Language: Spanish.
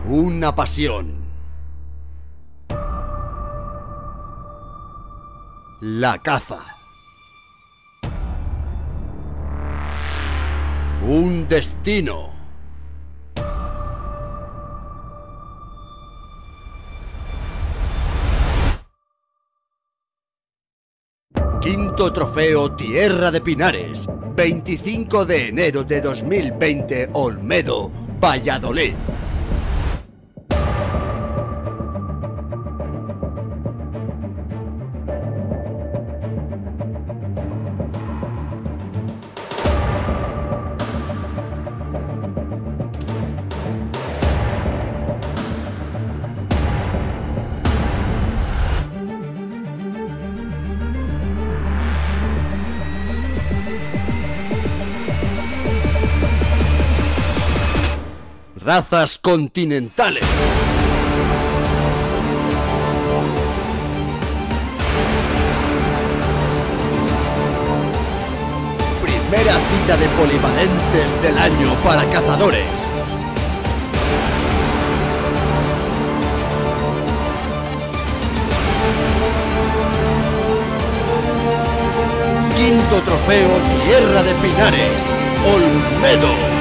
Una pasión. La caza. Un destino. Quinto trofeo Tierra de Pinares, 25 de enero de 2020, Olmedo, Valladolid. Razas continentales. Primera cita de polivalentes del año para cazadores. Quinto trofeo Tierra de Pinares, Olmedo.